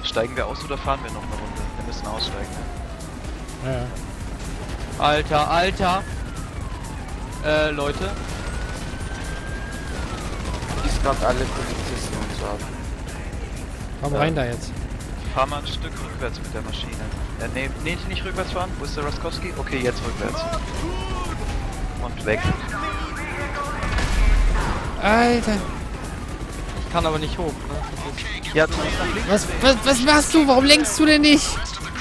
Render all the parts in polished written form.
Steigen wir aus oder fahren wir noch eine Runde? Wir müssen aussteigen, ne? Ja. Alter. Leute. Ich gerade alle Polizisten und so ab. Komm rein da jetzt. Fahr mal ein Stück rückwärts mit der Maschine. Nee, nicht rückwärts fahren. Wo ist der Roskowski? Okay, jetzt rückwärts. Und weg. Alter. Ich kann aber nicht hoch, ne? Ja, du musst nach links. Was machst du? Warum lenkst du denn nicht?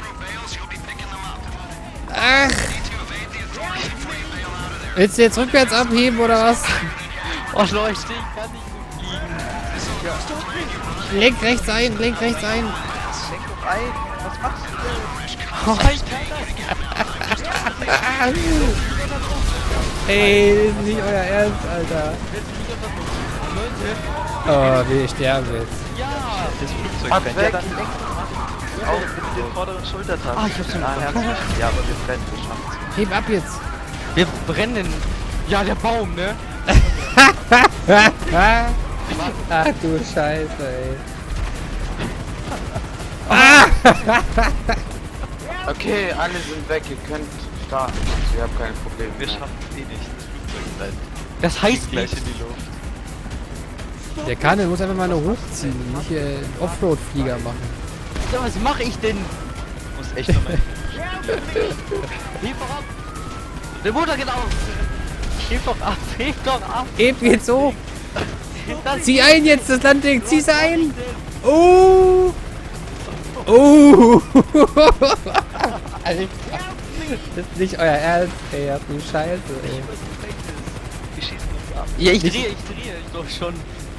Ach. Willst du jetzt rückwärts abheben oder was? Oh Leute, ich kann nicht so fliegen. Lenk rechts ein. Lenk doch ein. Was machst du denn? Oh, ich kann das. Ey, das ist nicht euer Ernst, Alter. Oh, wir sterben jetzt. Ja. Das Flugzeug Ab brennt. weg. Ja, dann lenk doch mal. Auch mit den vorderen Schultertasten. Ah, ich hab's schon herzlich. Ja, aber wir brennen. Wir schaffen's. Heb ab jetzt. Wir brennen. Ja, der Baum, ne? Ach du Scheiße, ey. Okay, alle sind weg, ihr könnt starten. Ich habe kein Problem Wir mehr. schaffen es eh nicht. Das Flugzeug brennt. Das heißt Gleich nicht. in die Luft. Der kann, der muss einfach mal nur hochziehen, nicht einen Offroad-Flieger machen. Ja, was mache ich denn? Du musst echt nochmal. Heb doch ab. Der Motor geht aus. Heb doch ab. Heb doch ab. Heb jetzt hoch. Das Zieh ein jetzt, das Landding. Zieh's ein. Oh. Oh. Alter. Das ist nicht euer Ernst, ey. Ach du Scheiße, ey. Die schießen uns ab. Ja, ich drehe. Ich doch schon.